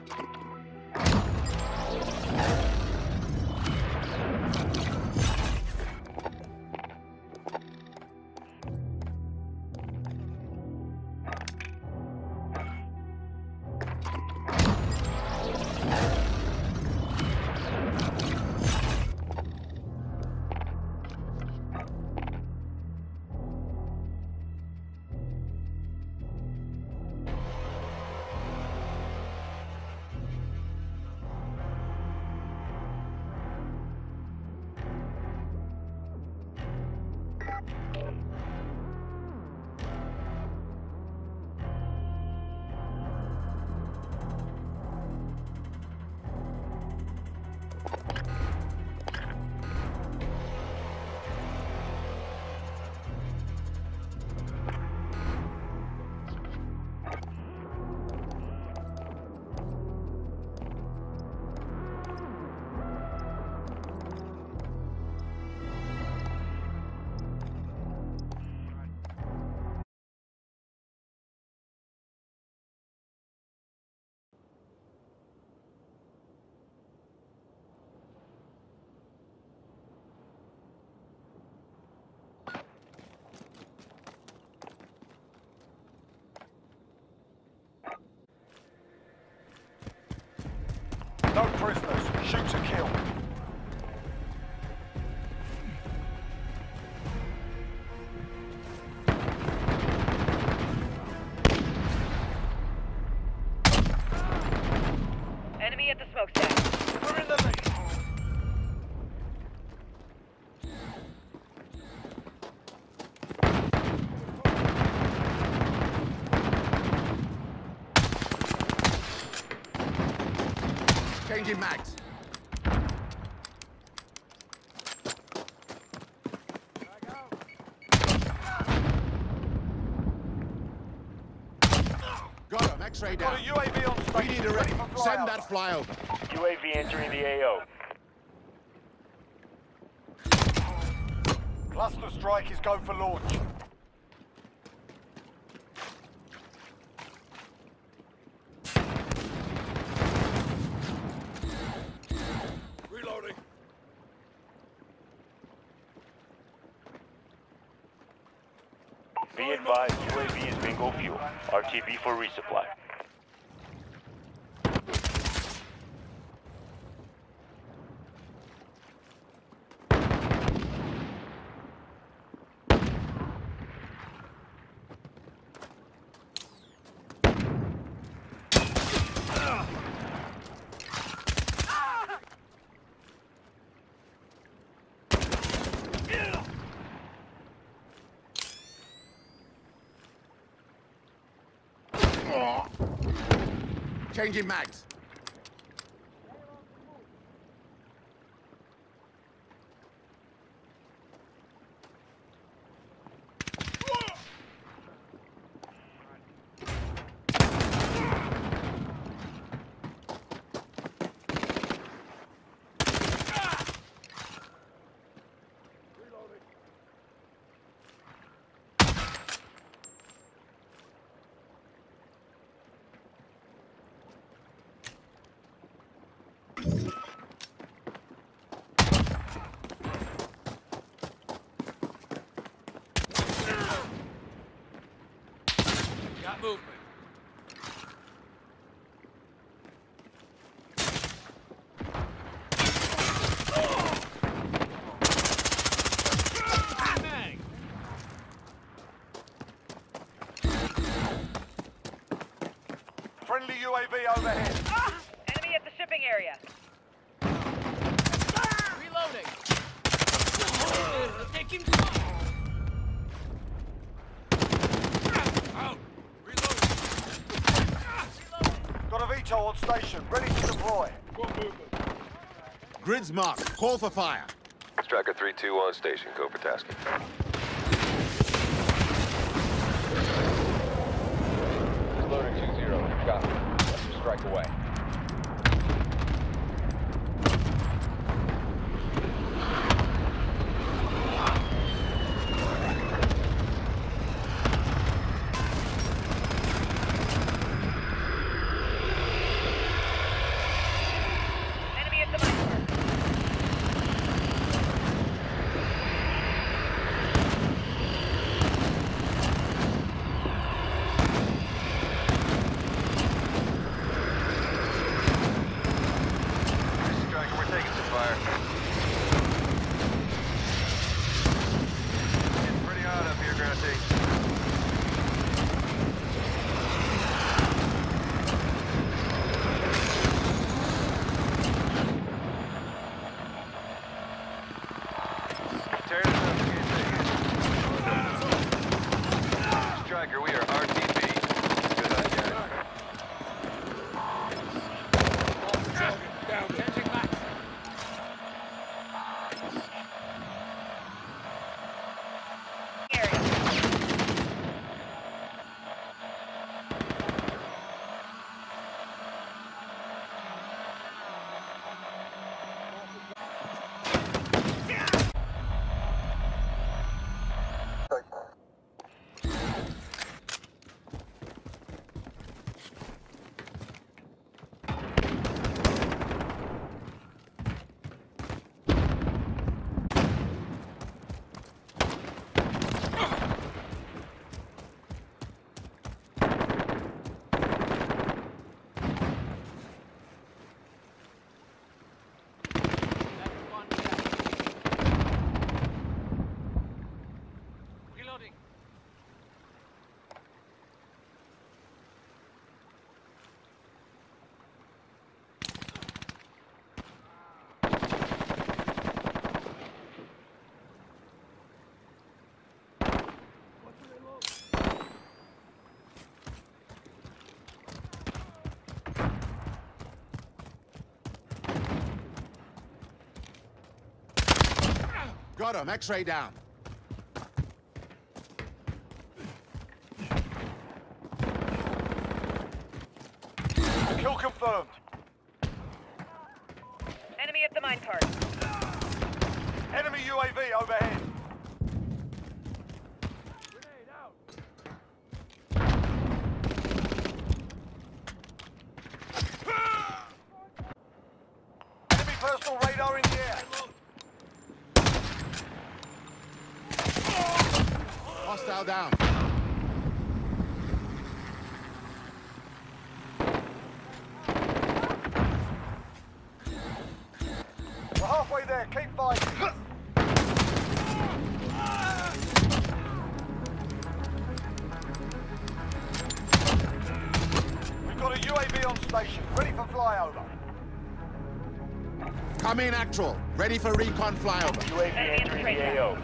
No prisoners. Shoot to kill. Enemy at the smokestack. We're in the lead. Changing mags. Got him. X-ray down. Got a UAV on station. We need a ready ready. for Send flyover. that flyover. UAV entering the AO. Cluster strike is go for launch. Reloading. Be advised, UAV is bingo fuel. RTB for resupply. Changing mags. Got movement. Friendly UAV overhead. Enemy at the shipping area. Reloading. Take him Out. Reloading. Got a VTOL on station, ready to deploy. Grids marked. Call for fire. Striker 3-2 on station. Go for tasking. Loader 2-0. Copy. Strike away. Got him. X-ray down. Kill confirmed. Enemy at the minecart. Enemy UAV overhead. Enemy personal radar in the air. Hostile down. We're halfway there. Keep fighting. We've got a UAV on station, ready for flyover. Come in actual. Ready for recon flyover. UAV entering the AO.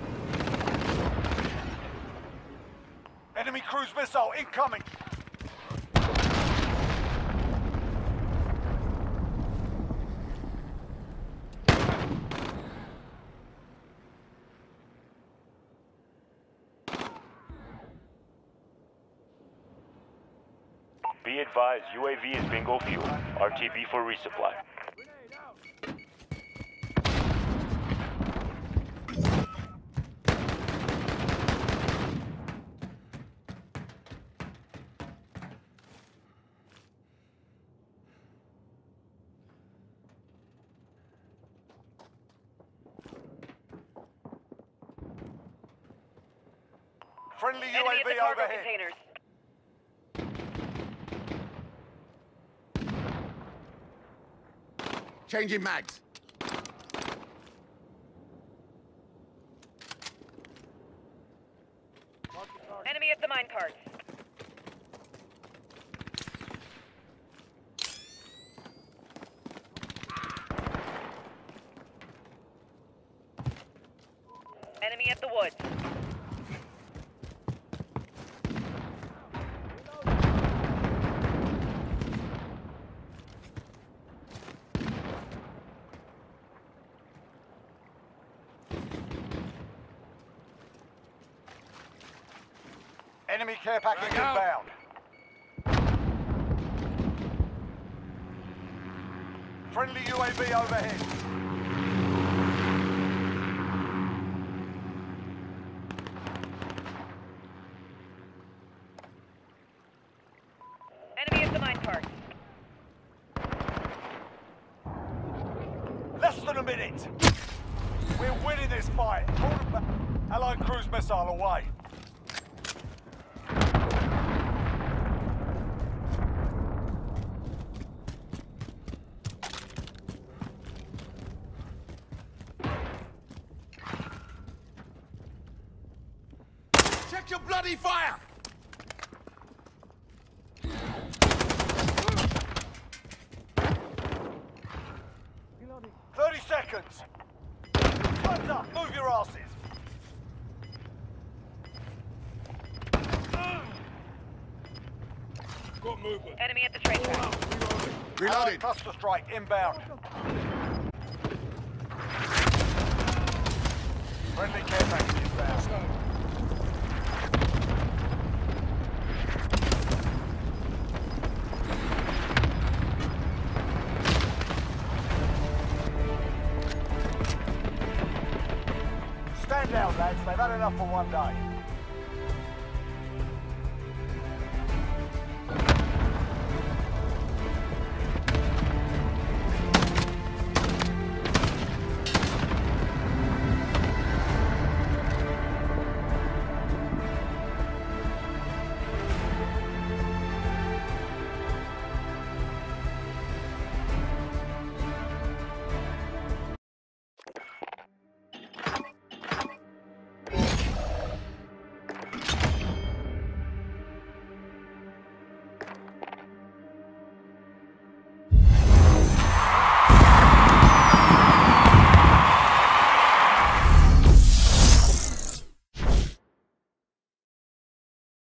Enemy cruise missile incoming. Be advised, UAV is bingo fuel. RTB for resupply. Friendly Enemy at the UAV cargo overhead. containers. Changing mags. Enemy at the minecarts. Enemy at the woods. Enemy care package inbound. Friendly UAV overhead. Enemy at the minecarts. Less than a minute. We're winning this fight. Hold it back. Allied cruise missile away. Check your bloody fire! 30 seconds. Time's up. Move your asses. Got movement. Enemy at the train track. Reloading. Allied cluster strike inbound. Friendly care package inbound. Stand down, lads. They've had enough for one day.